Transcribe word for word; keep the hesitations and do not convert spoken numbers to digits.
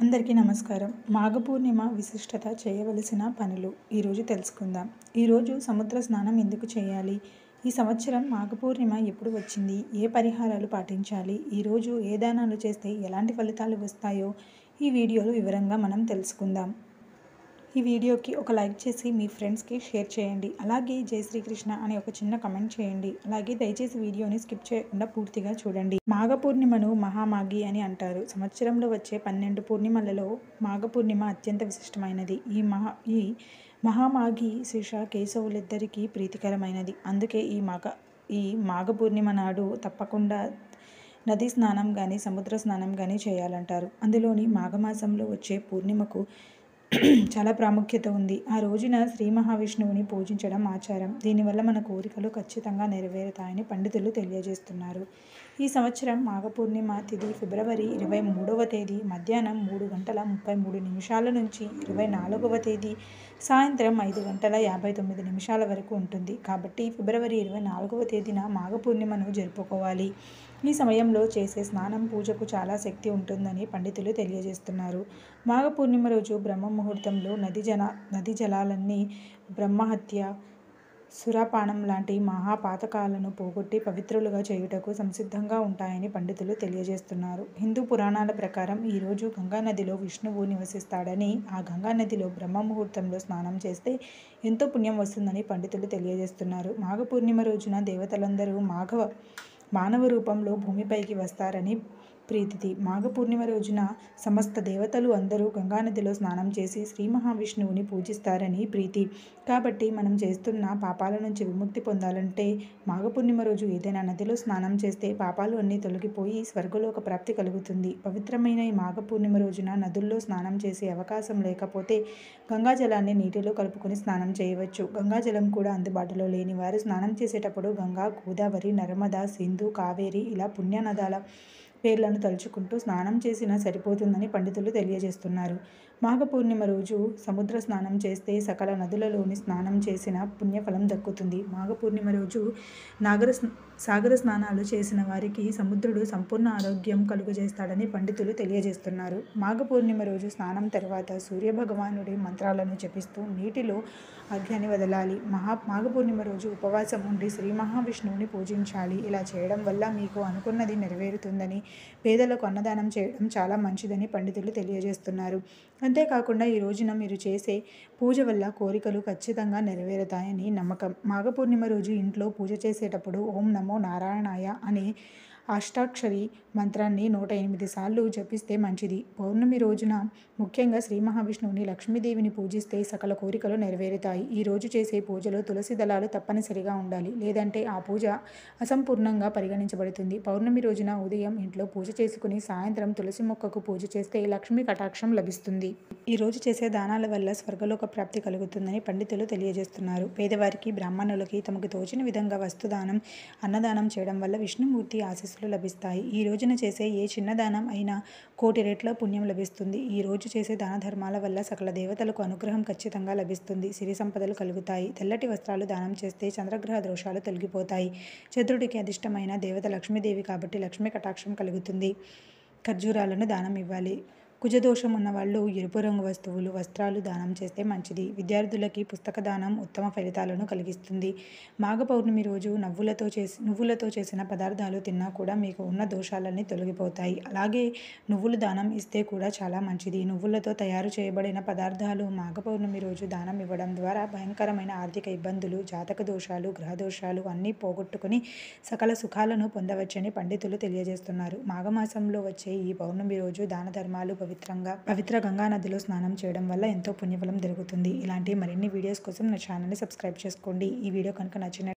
అందరికీ నమస్కారం. మాఘ పూర్ణిమ విశిష్టత చేయవలసిన పనులు ఈరోజు తెలుసుకుందాం. ఈరోజు సముద్ర స్నానం ఎందుకు చేయాలి? ఈ సంవత్సరం మాఘ పూర్ణిమ ఎప్పుడు వచ్చింది? ఏ పరిహారాలు పాటించాలి? ఈరోజు ఏ దానాలు చేస్తే ఎలాంటి ఫలితాలు వస్తాయో ఈ వీడియోలో వివరంగా మనం తెలుసుకుందాం. ఈ వీడియోకి ఒక లైక్ చేసి మీ ఫ్రెండ్స్కి షేర్ చేయండి. అలాగే జై శ్రీకృష్ణ అని ఒక చిన్న కమెంట్ చేయండి. అలాగే దయచేసి వీడియోని స్కిప్ చేయకుండా పూర్తిగా చూడండి. మాఘ పూర్ణిమను మహామాఘి అని అంటారు. సంవత్సరంలో వచ్చే పన్నెండు పూర్ణిమలలో మాఘ పూర్ణిమ అత్యంత విశిష్టమైనది. ఈ మహా ఈ మహామాఘి శిష కేశవులిద్దరికీ ప్రీతికరమైనది. అందుకే ఈ మాఘ ఈ మాఘ పూర్ణిమ నాడు తప్పకుండా నదీ స్నానం కానీ సముద్ర స్నానం కానీ చేయాలంటారు. అందులోని మాఘమాసంలో వచ్చే పూర్ణిమకు చాలా ప్రాముఖ్యత ఉంది. ఆ రోజున శ్రీ మహావిష్ణువుని పూజించడం ఆచారం. దీనివల్ల మన కోరికలు ఖచ్చితంగా నెరవేరుతాయని పండితులు తెలియజేస్తున్నారు. ఈ సంవత్సరం మాఘ పూర్ణిమ తిథి ఫిబ్రవరి ఇరవై మూడవ తేదీ మధ్యాహ్నం మూడు గంటల ముప్పై మూడు నిమిషాల నుంచి ఇరవై నాలుగవ తేదీ సాయంత్రం ఐదు గంటల యాభై తొమ్మిది నిమిషాల వరకు ఉంటుంది. కాబట్టి ఫిబ్రవరి ఇరవై నాలుగవ తేదీన మాఘ పూర్ణిమను జరుపుకోవాలి. ఈ సమయంలో చేసే స్నానం పూజకు చాలా శక్తి ఉంటుందని పండితులు తెలియజేస్తున్నారు. మాఘ పూర్ణిమ రోజు బ్రహ్మ ముహూర్తంలో నది జన నది జలాలన్నీ బ్రహ్మహత్య, సురాపానం లాంటి మహాపాతకాలను పోగొట్టి పవిత్రులుగా చేయుటకు సంసిద్ధంగా ఉంటాయని పండితులు తెలియజేస్తున్నారు. హిందూ పురాణాల ప్రకారం ఈరోజు గంగానదిలో విష్ణువు నివసిస్తాడని, ఆ గంగానదిలో బ్రహ్మ ముహూర్తంలో స్నానం చేస్తే ఎంతో పుణ్యం వస్తుందని పండితులు తెలియజేస్తున్నారు. మాఘ పూర్ణిమ రోజున దేవతలందరూ మాఘవ మానవ రూపంలో భూమిపైకి వస్తారని ప్రీతిది. మాఘ పూర్ణిమ రోజున సమస్త దేవతలు అందరూ గంగానదిలో స్నానం చేసి శ్రీ మహావిష్ణువుని పూజిస్తారని ప్రీతి. కాబట్టి మనం చేస్తున్న పాపాల నుంచి విముక్తి పొందాలంటే మాఘ పూర్ణిమ రోజు ఏదైనా నదిలో స్నానం చేస్తే పాపాలు అన్నీ తొలగిపోయి స్వర్గలోక ప్రాప్తి కలుగుతుంది. పవిత్రమైన ఈ మాఘ పూర్ణిమ రోజున నదుల్లో స్నానం చేసే అవకాశం లేకపోతే గంగాజలాన్ని నీటిలో కలుపుకొని స్నానం చేయవచ్చు. గంగాజలం కూడా అందుబాటులో లేని వారు స్నానం చేసేటప్పుడు గంగా, గోదావరి, నర్మదా, సింధు, కావేరి ఇలా పుణ్యనదాల పేర్లను తలుచుకుంటూ స్నానం చేసినా సరిపోతుందని పండితులు తెలియజేస్తున్నారు. మాఘ పూర్ణిమ రోజు సముద్ర స్నానం చేస్తే సకల నదులలోని స్నానం చేసిన పుణ్యఫలం దక్కుతుంది. మాఘ పూర్ణిమ రోజు నాగర సాగర స్నానాలు చేసిన వారికి సముద్రుడు సంపూర్ణ ఆరోగ్యం కలుగజేస్తాడని పండితులు తెలియజేస్తున్నారు. మాఘ పూర్ణిమ రోజు స్నానం తర్వాత సూర్యభగవానుడి మంత్రాలను జపిస్తూ నీటిలో అర్ఘ్యాన్ని వదలాలి. మహా మాఘ పూర్ణిమ రోజు ఉపవాసం ఉండి శ్రీ మహావిష్ణువుని పూజించాలి. ఇలా చేయడం వల్ల మీకు అనుకున్నది నెరవేరుతుందని, పేదలకు అన్నదానం చేయడం చాలా మంచిదని పండితులు తెలియజేస్తున్నారు. అంతేకాకుండా ఈ రోజున మీరు చేసే పూజ వల్ల కోరికలు ఖచ్చితంగా నెరవేరుతాయని నమ్మకం. మాఘ పూర్ణిమ రోజు ఇంట్లో పూజ చేసేటప్పుడు ఓం నమో నారాయణాయ అనే అష్టాక్షరి మంత్రాన్ని నూట ఎనిమిది సార్లు జపిస్తే మంచిది. పౌర్ణమి రోజున ముఖ్యంగా శ్రీ మహావిష్ణువుని, లక్ష్మీదేవిని పూజిస్తే సకల కోరికలు నెరవేరుతాయి. ఈ రోజు చేసే పూజలో తులసి దళాలు తప్పనిసరిగా ఉండాలి. లేదంటే ఆ పూజ అసంపూర్ణంగా పరిగణించబడుతుంది. పౌర్ణమి రోజున ఉదయం ఇంట్లో పూజ చేసుకుని సాయంత్రం తులసి మొక్కకు పూజ చేస్తే లక్ష్మీ కటాక్షం లభిస్తుంది. ఈ రోజు చేసే దానాల వల్ల స్వర్గలోక ప్రాప్తి కలుగుతుందని పండితులు తెలియజేస్తున్నారు. పేదవారికి, బ్రాహ్మణులకి తమకు తోచిన విధంగా వస్తుదానం, అన్నదానం చేయడం వల్ల విష్ణుమూర్తి ఆశీస్సులు లభిస్తాయి. ఈ రోజున చేసే ఏ చిన్న దానం అయినా కోటి రెట్ల పుణ్యం లభిస్తుంది. ఈ రోజు చేసే దాన ధర్మాల వల్ల సకల దేవతలకు అనుగ్రహం ఖచ్చితంగా లభిస్తుంది. సిరి సంపదలు కలుగుతాయి. తెల్లటి వస్త్రాలు దానం చేస్తే చంద్రగ్రహ దోషాలు తొలగిపోతాయి. చంద్రుడికి అధిష్టమైన దేవత లక్ష్మీదేవి కాబట్టి లక్ష్మీ కటాక్షం కలుగుతుంది. ఖర్జూరాలను దానం ఇవ్వాలి. కుజదోషం ఉన్న వాళ్ళు ఎరుపు రంగు వస్తువులు, వస్త్రాలు దానం చేస్తే మంచిది. విద్యార్థులకి పుస్తక దానం ఉత్తమ ఫలితాలను కలిగిస్తుంది. మాఘ పౌర్ణమి రోజు నవ్వులతో చేసి నువ్వులతో చేసిన పదార్థాలు తిన్నా కూడా మీకు ఉన్న దోషాలన్నీ తొలగిపోతాయి. అలాగే నువ్వులు దానం ఇస్తే కూడా చాలా మంచిది. నువ్వులతో తయారు చేయబడిన పదార్థాలు మాఘ పౌర్ణమి రోజు దానం ఇవ్వడం ద్వారా భయంకరమైన ఆర్థిక ఇబ్బందులు, జాతక దోషాలు, గ్రహ దోషాలు అన్నీ పోగొట్టుకుని సకల సుఖాలను పొందవచ్చని పండితులు తెలియజేస్తున్నారు. మాఘమాసంలో వచ్చే ఈ పౌర్ణమి రోజు దాన ధర్మాలు పవిత్రంగా పవిత్ర గంగా నదిలో స్నానం చేయడం వల్ల ఎంతో పుణ్యఫలం దొరుకుతుంది. ఇలాంటి మరిన్ని వీడియోస్ కోసం నా ఛానల్ని సబ్స్క్రైబ్ చేసుకోండి. ఈ వీడియో కనుక నచ్చిన